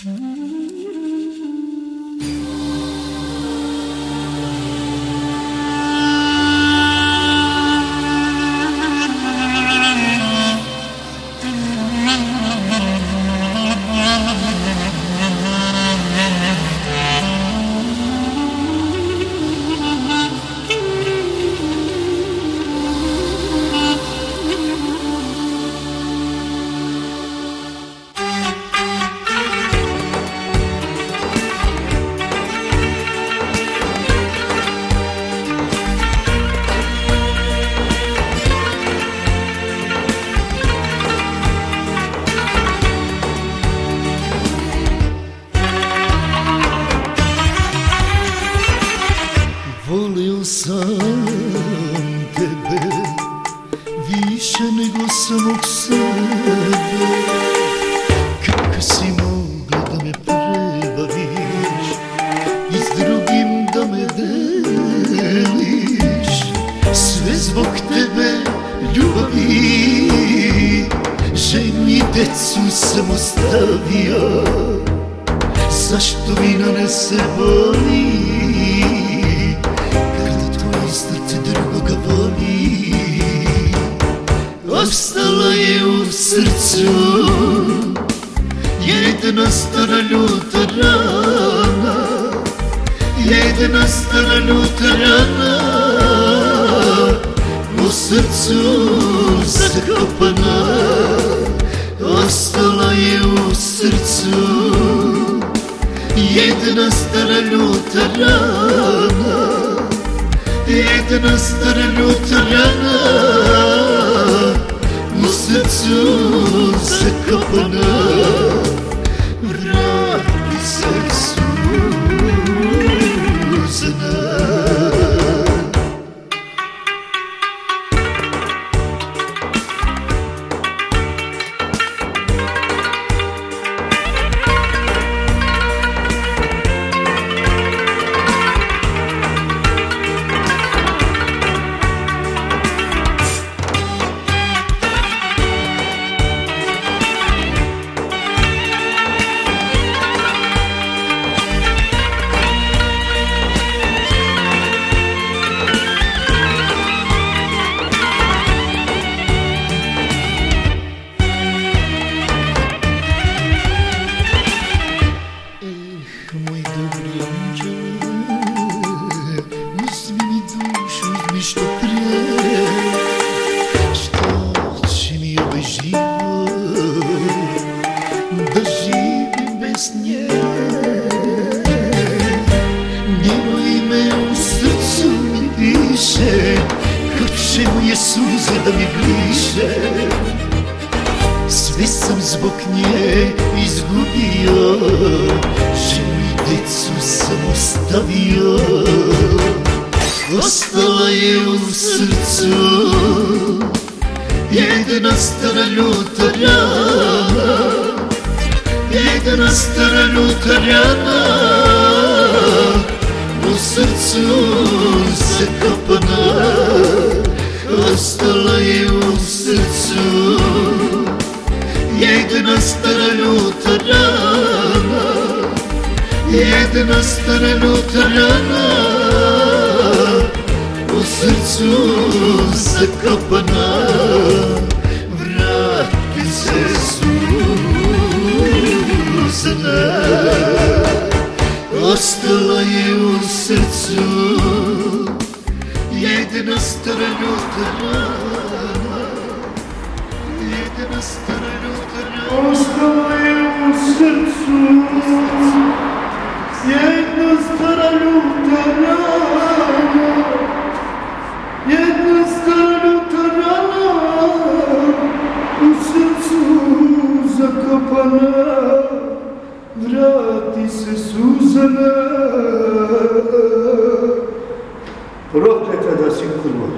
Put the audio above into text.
Volio sam tebe više nego samog sebe. Kako si mogla da me prebaviš i s drugim da me deliš? Sve zbog tebe ljubavi, ženu i decu sam ostavio. Zašto mi nanese boli kada tvoje srce drugoga voli? Ostala je u srcu jedna stara ljuta rana, jedna stara ljuta rana, u srcu zakopana. Ostala je u srcu jedna stara ljuta rana, jedna stara ljuta rana, u srcu zakopana. Vrati se suzana. Moj dobri anđele, uzmi mi dušu, uzmi što prije. Šta će mi ovaj život da živim bez nje? Njeno ime u srcu mi piše, hoće moje suze da mi bliže. Sve sam zbog nje izgubio, ženu i decu sam ostavio. Ostala je u srcu jedna stara ljuta rana, jedna stara ljuta rana, u srcu zakopana. Ostala je u srcu jedna stara ljuta rana, jedna stara ljuta rana, u srcu zakopana. Vrati se suzana. Ostala je u srcu jedna stara ljuta rana, jedna stara ljuta rana. Ostala je u srcu jedna stara ljuta rana, jedna stara ljuta rana, u srcu zakopana. Vrati se suzana. Prokleta da si kurva.